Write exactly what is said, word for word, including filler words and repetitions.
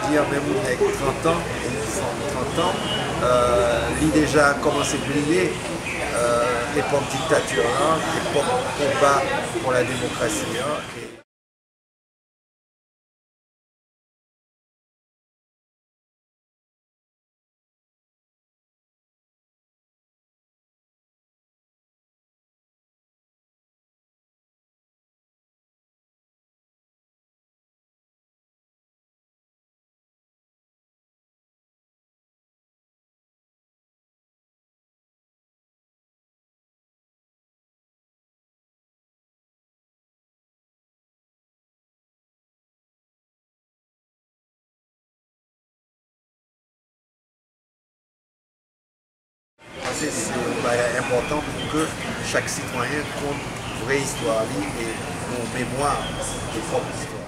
dire même avec trente ans, trente ans, euh, il a déjà commencé à briller euh, l'époque dictature, l'époque combat pour la démocratie. Hein, et c'est important pour que chaque citoyen compte vraie histoire et nos mémoires de propre histoire.